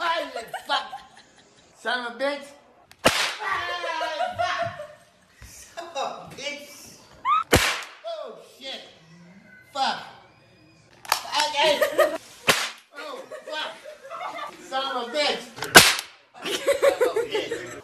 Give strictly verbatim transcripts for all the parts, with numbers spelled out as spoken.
Holy fuck! Son of a bitch! Ah, fuck! Son of a bitch! Oh shit! Fuck! Okay! Oh fuck! Son of a bitch! Son of a bitch!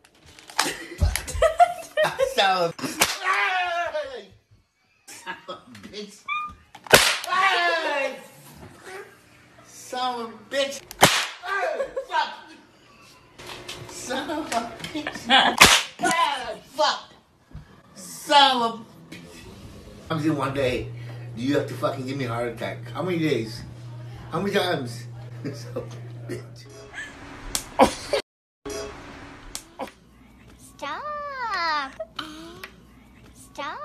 Son of a bitch! Son of a bitch! Hey! Son of a bitch! Hey, fuck! Son of a bitch! Hey, fuck! Son of a bitch! Comes in one day, you have to fucking give me a heart attack. How many days? How many times? Son of a bitch. Stop! Stop!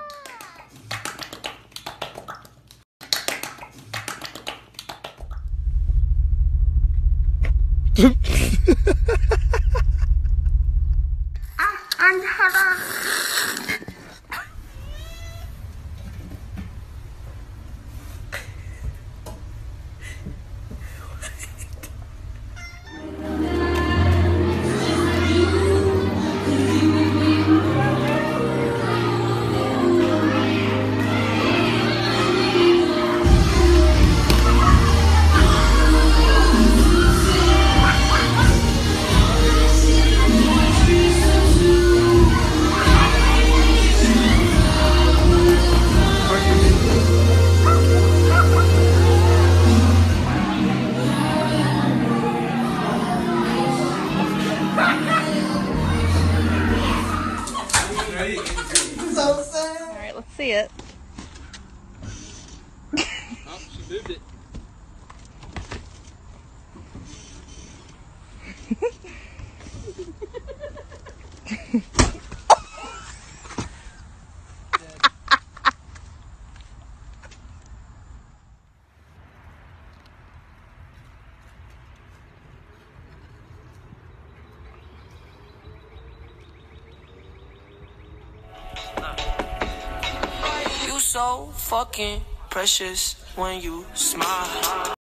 I'm Heather. So sad. All right, let's see it. Oh, she moved it. You so fucking precious when you smile.